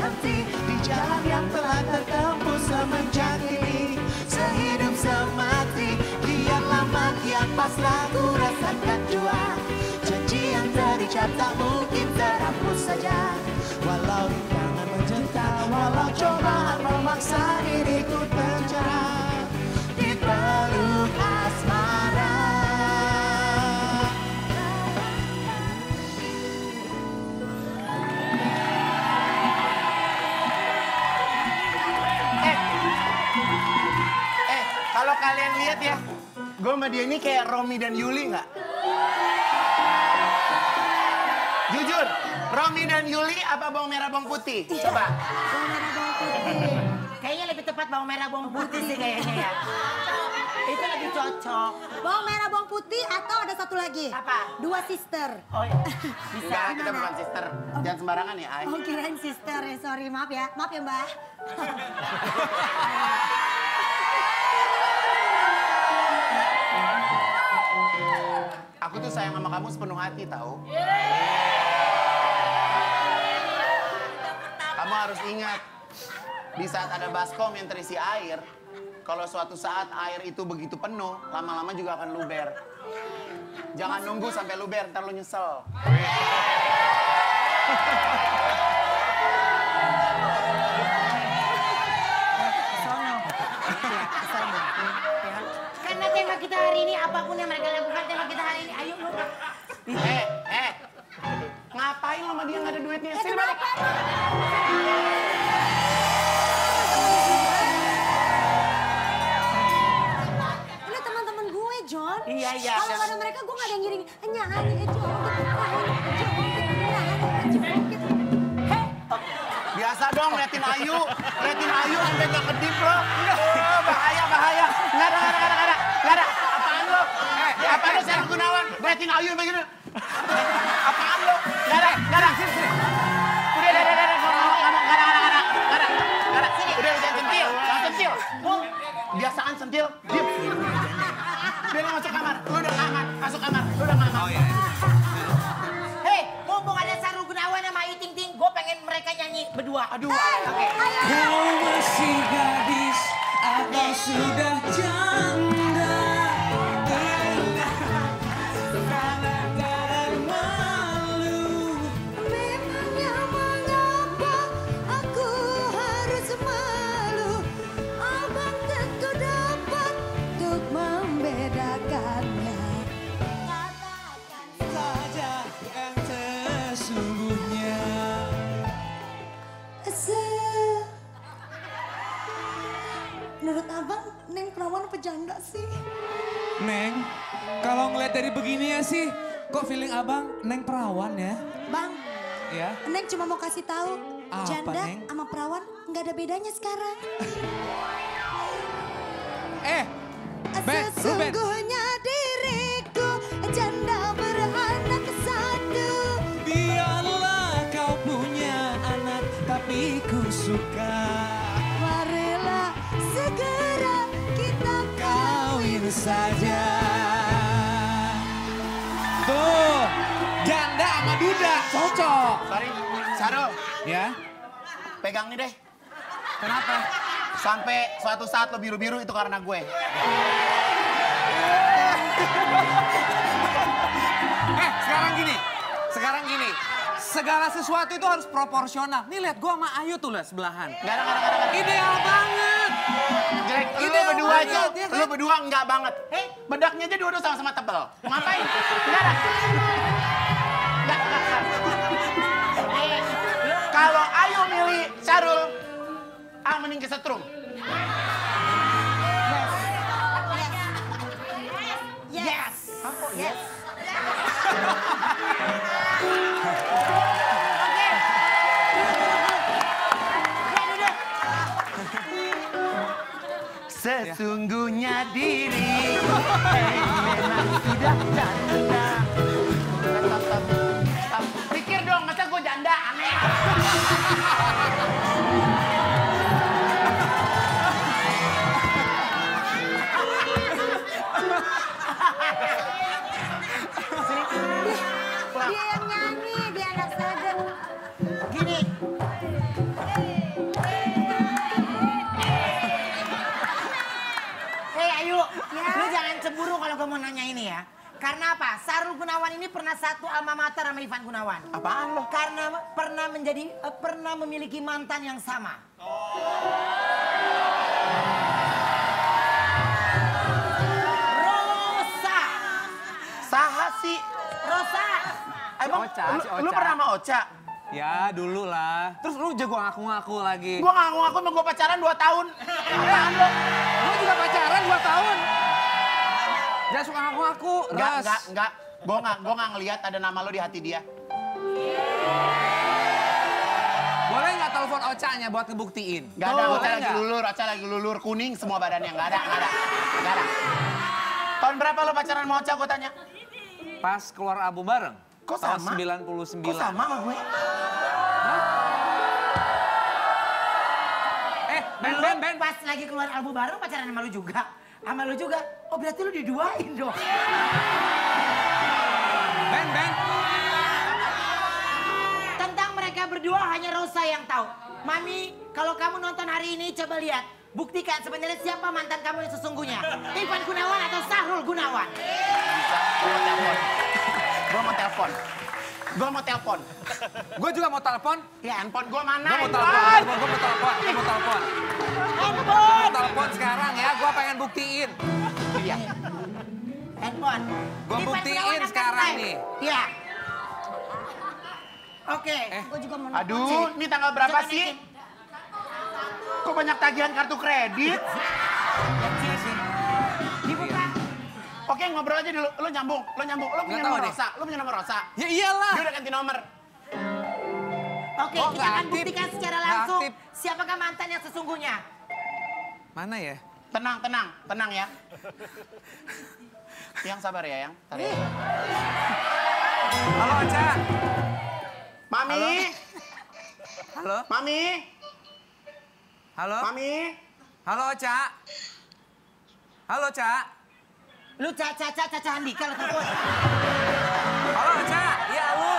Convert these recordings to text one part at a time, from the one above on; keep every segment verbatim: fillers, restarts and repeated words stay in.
berhenti di jalan yang telah tertempuh semenjak ini. Sehidup semati, kian lama kian pasrah ku rasakan jua. Janji yang terucap tak mungkin terhapus saja. Walau rintangan mencinta, walau cobaan memaksa diriku terjang di peluk asmara. Eh, eh, kalau kalian lihat ya, gue sama dia ini kayak Romi dan Yuli nggak? Jujur, Romi dan Yuli apa bawang merah bawang putih? Coba. Bawang merah bawang putih. Kayaknya lebih tepat bawang merah bawang putih sih kayaknya ya. Itu lebih cocok. Bawang merah bawang putih atau ada satu lagi? Apa? Dua sister. Oh iya. Bisa. Enggak, kita bukan sister. Jangan sembarangan ya, Ay. Oh kirain sister ya, sorry maaf ya. Maaf ya Mbak. Aku tuh sayang sama kamu sepenuh hati, tahu? Kamu harus ingat, di saat ada baskom yang terisi air, kalau suatu saat air itu begitu penuh, lama-lama juga akan luber. Jangan nunggu sampai luber, ntar lu nyesel. Karena tema kita hari ini, apapun yang mereka lakukan tema kita hari ini, ayo lu. Eh, eh, ngapain lo sama dia nggak ada duitnya? Sini balik. Ini teman-teman gue, John. Iya, iya. Kalau nggak ada mereka, gue nggak ada yang ngiring. Hanya, hanya, John. Biasa dong, liatin Ayu. Liatin Ayu sampai nggak kedip lo. Oh, bahaya, bahaya. Nggak ada, nggak ada, nggak ada. Nggak ada. Apaan lo? Eh, apaan lo, Sarah Gunawan? Liatin Ayu sampai gini. Apaan lo? Nggak ada, nggak ada. Sini, sini. Udah, udah, udah, udah. Nggak ada, nggak ada, nggak ada. Nggak ada, nggak ada. Sini. Udah, jangan sentil. Jangan sentil. Biasaan sentil. Diam. Dia lo masuk kamar. Lu udah kamar. Masuk kamar. Lu udah kamar. Oh, iya. Hei, mumpung ada Saru Gunawan sama Ayu Ting Ting, gue pengen mereka nyanyi berdua. Aduh. Oke. Kau masih gadis atau sudah janda? Salah malu. Memangnya mengapa aku harus malu? Abang tentu dapat untuk membedakannya. Katakan Saja yang sesungguhnya. Se Menurut abang, Neng perawan apa janda sih? Neng, kalau ngeliat dari begini ya sih, kok feeling abang Neng perawan ya? Bang, Ya. Neng cuma mau kasih tahu, Apa, janda Neng? sama perawan nggak ada bedanya sekarang. Eh, Ben, Ruben. Sesungguhnya diriku janda beranak satu. Biarlah kau punya anak, tapi ku suka Marilah segera kita kawin saja. Tuh, janda sama duda, cocok. Sorry, Sarul. Ya, Pegang nih deh. kenapa? Sampai suatu saat lo biru-biru itu karena gue. Eh, sekarang gini, sekarang gini. Segala sesuatu itu harus proporsional. Nih lihat gua sama Ayu tuh lah sebelahan. Gak ada, gak ada, gak ada. Ideal banget. Jelek, lu Ideal berdua banget, itu, ya kan? lu berdua enggak banget. Eh, bedaknya aja dua-dua sama-sama tebel. Ngapain? Enggak ada. Enggak, enggak, enggak. Eh, kalau Ayu milih Sarul, ah mending kesetrum. Yes. Yes. Sesungguhnya diri memang sudah janda. Stop, stop, stop. Pikir dong, masa gue janda? Aneh. Dia yang nyanyi, dia anak sadar. Gini, kenapa gue mau nanya ini ya? Karena apa? Sahrul Gunawan ini pernah satu alma mater sama Ivan Gunawan. Apaan lo? Karena pernah menjadi, uh, pernah memiliki mantan yang sama. Rosa. Saha sih? Rosa. Emang Ocha, lu, si lu Ocha. pernah sama Ocha? Ya dulu lah. Terus lu jago ngaku-ngaku lagi. Gua ngaku-ngaku sama gua pacaran dua tahun. Apaan lo? Lu juga pacaran dua tahun. Jangan suka ngaku-ngaku. Enggak, Ras. enggak, enggak. Gua enggak, gua enggak ngelihat ada nama lo di hati dia. Boleh nggak telepon Ocha-nya buat ngebuktiin? Enggak ada, Boleh Ocha lagi nggak? lulur, Ocha lagi lulur kuning semua badannya. Enggak ada, enggak ada. Enggak ada. Tahun berapa lo pacaran sama Ocha gua tanya? Pas keluar album bareng. Kok Tahun sama? sembilan puluh Kok sembilan. sama sama gue? Eh, Ben, Lu Ben, Ben. pas lagi keluar album baru pacaran sama lu juga. Sama lu juga. Oh berarti lu diduain dong. Ben, Ben. Tentang mereka berdua hanya Rosa yang tahu. Mami, kalau kamu nonton hari ini coba lihat. Buktikan sebenarnya siapa mantan kamu yang sesungguhnya. Ivan Gunawan atau Sahrul Gunawan? Gua mau telepon. Gua mau telepon. Gue juga mau telepon. Ya handphone gua mana? Gue mau telepon. Handphone? Gue mau telepon. Gue mau telepon. Handphone! Mau telepon sekarang ya. Gue pengen buktiin. Iya. Handphone. Gua Ivan buktiin Gunawan angkat sekarang live. nih. Iya. Oke. Eh. Gue juga mau Aduh, ini tanggal berapa Coba sih? naikin. Kok banyak tagihan kartu kredit? Dibuka. Oke, ngobrol aja dulu. Lo nyambung, lo nyambung. Lo punya Nggak tahu nomor deh. Rosa, lo punya nomor Rosa. Ya iyalah. Dia udah ganti nomor. Oke, Oh, kita nggak akan aktif. buktikan secara Nggak langsung aktif. siapakah mantan yang sesungguhnya. Mana ya? Tenang, tenang, tenang ya. Yang sabar ya, Yang. Tar ya. Halo, Ocha. Mami, Halo. Mami, Halo. Mami. Halo, Ocha. Halo, Ocha. Lu caca caca caca Andika lu telepon. Halo, Ocha. Iya, lu.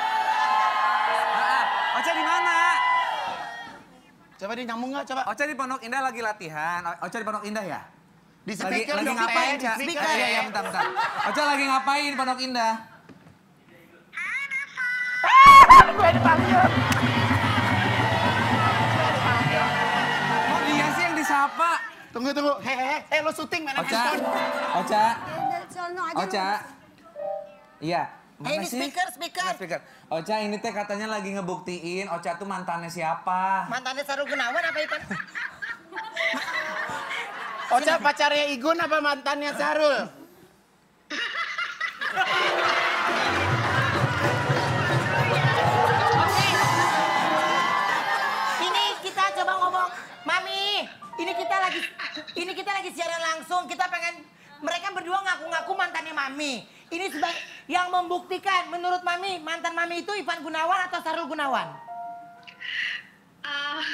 Ah, Ocha di mana? Coba dia nyambung nggak? Coba. Ocha di Pondok Indah lagi latihan. O- Ocha di Pondok Indah ya? Di Lagi, speaker lagi dong, ngapain, Teh, di Ca? speaker. Iya, iya, bentar, bentar. Ocha lagi ngapain di Pondok Indah? Gue dipanggil. Kok dia sih yang disapa? Tunggu, tunggu. Hehehe, eh lo syuting mainan Ocha, handphone. Ocha, dari sono aja. Ocha. Iya. Eh, ini Mana sih? speaker, speaker. Iya, speaker. Ocha ini teh katanya lagi ngebuktiin Ocha tuh mantannya siapa. Mantannya Sahrul Gunawan apa Ivan? Ocha pacarnya Igun apa mantannya Sahrul? Oke. Ini kita coba ngomong, Mami. Ini kita lagi, ini kita lagi siaran langsung. Kita pengen mereka berdua ngaku-ngaku mantannya Mami. Ini sebagai yang membuktikan, menurut Mami, mantan Mami itu Ivan Gunawan atau Sahrul Gunawan? Ah.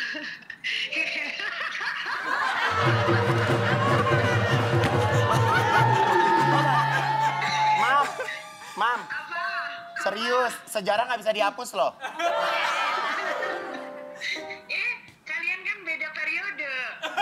Mam, Mam. Apa? Serius, sejarah nggak bisa dihapus loh. Eh, kalian kan beda periode.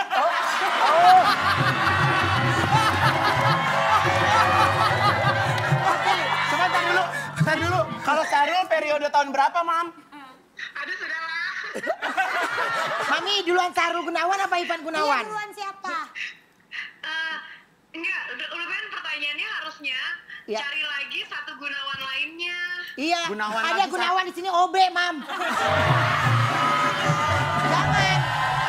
Oke, coba tar dulu, tar dulu. Kalau Sahrul periode tahun berapa, Mam? Aduh, sudahlah. Mami duluan Sahrul Gunawan apa Ivan Iya, Gunawan? duluan siapa? Eh, enggak, udah, udah kan pertanyaannya harusnya Ya. cari lagi satu Gunawan lainnya. Iya, Gunawan ada lagi, Gunawan di sini O B, Mam. Jangan.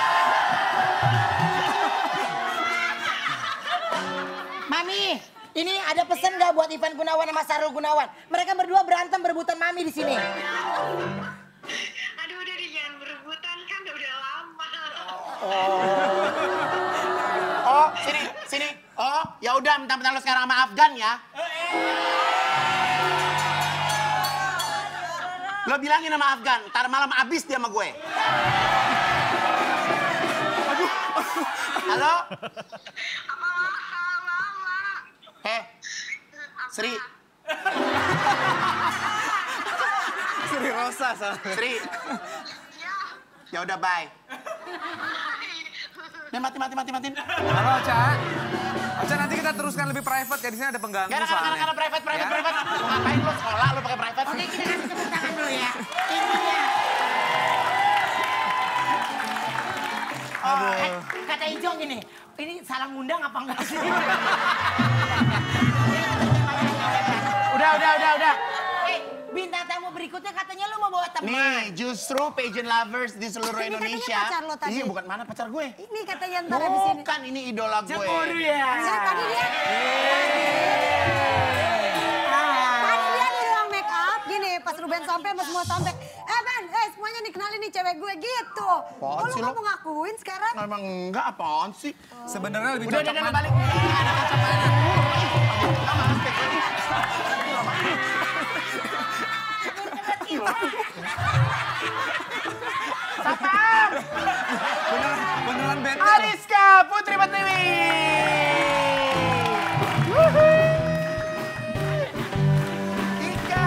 Mami, ini ada pesan nggak buat Ivan Gunawan sama Sahrul Gunawan? Mereka berdua berantem berebutan Mami di sini. Aduh, udah deh, jangan berebutan kan udah lama. Oh, sini, sini. Oh, ya udah, mentang-mentang lo sekarang sama Afgan ya. Lo bilangin sama Afgan, ntar malam abis dia sama gue. Aduh, aduh. Halo? Apa lama? Eh, Sri. Sri Rosa, salah. Sri. Ya. Ya udah, bye. Nih, mati, mati, mati, matiin. Halo, Ocha. Ocha, nanti kita teruskan lebih private ya. Di sini ada pengganggu Gak ada, gak ada, soalnya. gak ada, private, private, Ya? private. Ngapain lo sekolah, lo pakai private? Oke, kita kasih tepuk tangan dulu ya. Intinya. Oh, eh, kata Ijong gini, ini salah ngundang apa enggak sih? Udah, udah, udah, udah. Eh, bintang tamu berikutnya katanya lu mau bawa teman. Nih, justru pageant lovers di seluruh Ini katanya Indonesia. pacar lo tadi. Iya, bukan mana pacar gue. Ini katanya ntar habis ini. Bukan, ini idola gue. Cemburu ya. Saya tadi dia. Tadi dia di ruang make up gini pas Ruben sampai sama semua sampai. Eh Ben, eh semuanya nih kenalin nih cewek gue gitu. Apaan Oh, sih lu lo? nggak mau ngakuin sekarang? Emang enggak, apaan sih? Sebenarnya lebih Udah, cocok udah, udah, mana? balik. Ada kaca mana? Sapam! Beneran, beneran bete. Ariska Putri Pertiwi. Ika.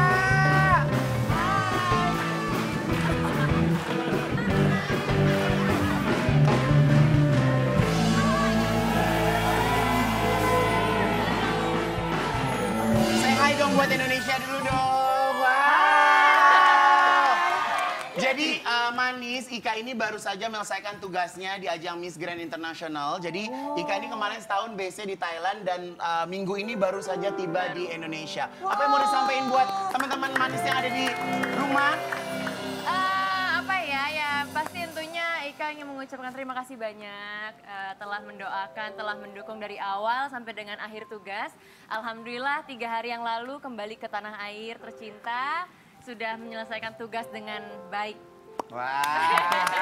Say hi dong buat Indonesia dulu dong. Wow. Jadi uh, Manis, Ika ini baru saja menyelesaikan tugasnya di ajang Miss Grand International. Jadi Ika ini kemarin setahun base di Thailand dan uh, minggu ini baru saja tiba di Indonesia. Apa yang mau disampaikan buat teman-teman Manis yang ada di rumah? Eh, apa ya, ya pasti tentunya Ika ingin mengucapkan terima kasih banyak eh, telah mendoakan, telah mendukung dari awal sampai dengan akhir tugas. Alhamdulillah tiga hari yang lalu kembali ke tanah air tercinta, sudah menyelesaikan tugas dengan baik. Wah.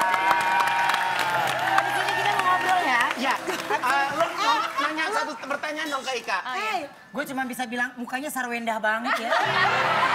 Di sini kita mau ngobrol ya. Ya, uh, lo, lo nanya satu pertanyaan dong ke Ika. Oh, iya. Eh, Gue cuma bisa bilang mukanya sarwendah banget ya.